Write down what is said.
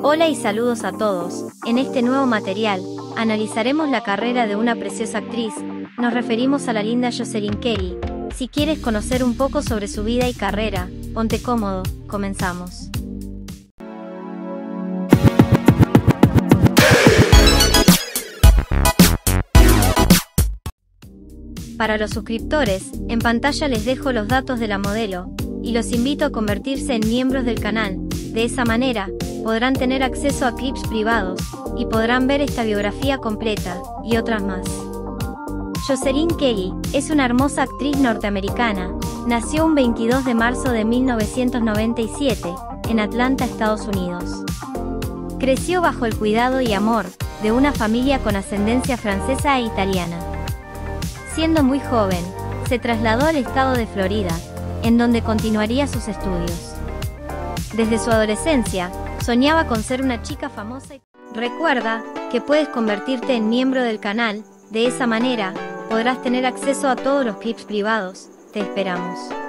Hola y saludos a todos. En este nuevo material, analizaremos la carrera de una preciosa actriz. Nos referimos a la linda Jocelyn Kelly. Si quieres conocer un poco sobre su vida y carrera, ponte cómodo, comenzamos. Para los suscriptores, en pantalla les dejo los datos de la modelo, y los invito a convertirse en miembros del canal. De esa manera, podrán tener acceso a clips privados, y podrán ver esta biografía completa, y otras más. Jocelyn Kelly es una hermosa actriz norteamericana. Nació un 22 de marzo de 1997, en Atlanta, Estados Unidos. Creció bajo el cuidado y amor de una familia con ascendencia francesa e italiana. Siendo muy joven, se trasladó al estado de Florida, en donde continuaría sus estudios. Desde su adolescencia, soñaba con ser una chica famosa. Recuerda que puedes convertirte en miembro del canal. De esa manera, podrás tener acceso a todos los clips privados. Te esperamos.